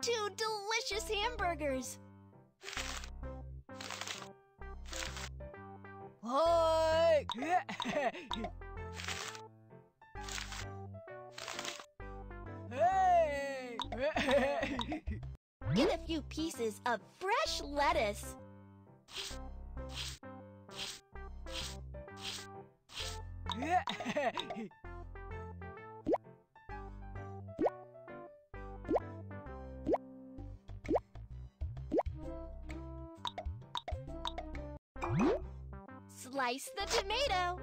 2 delicious hamburgers. Hi! Hey! Get a few pieces of fresh lettuce. Slice the tomato.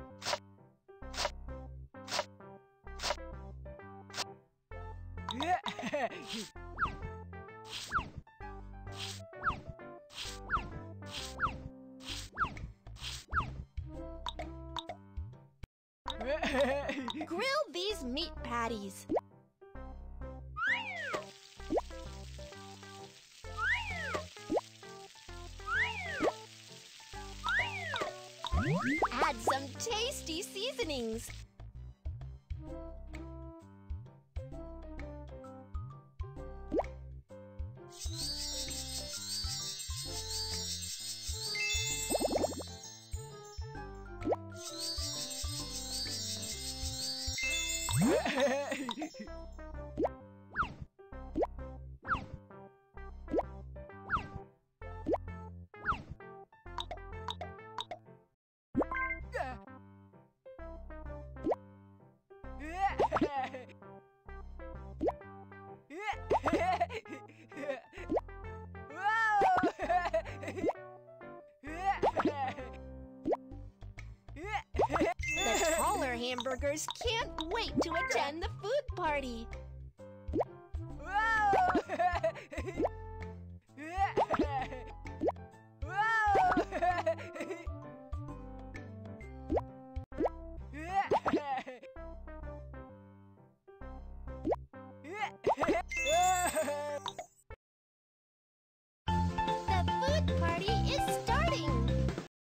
Grill these meat patties. Add some tasty seasonings. The taller hamburgers can't wait to attend the food party. Whoa!